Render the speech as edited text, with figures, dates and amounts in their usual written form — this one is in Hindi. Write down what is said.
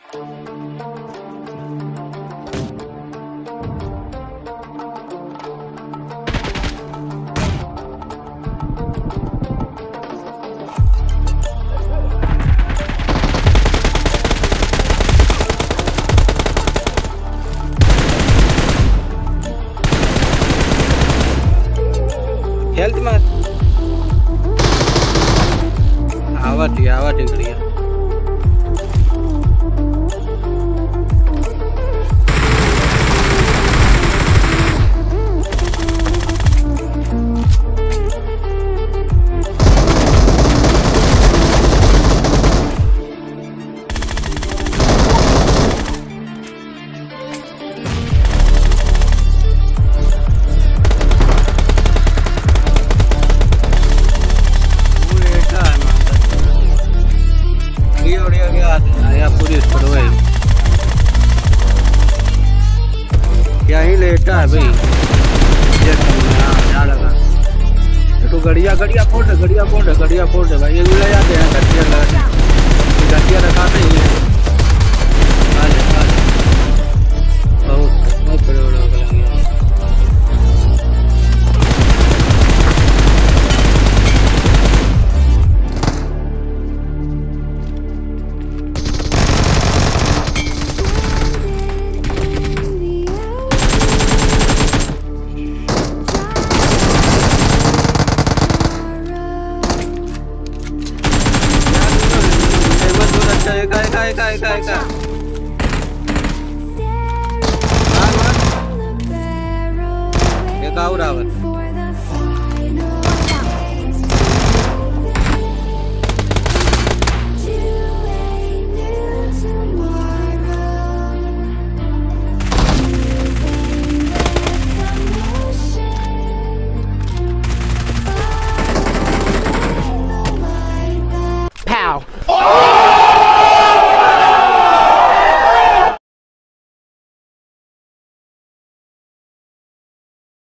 हेल्थ मार आवा टिकड़िया क्या ही लेटा है भाई क्या लगा तो गड़िया फोड़ दे भाई ये भी ले जाते हैं गड्डिया रखाते ही है बहुत बड़े बड़े एक और आवत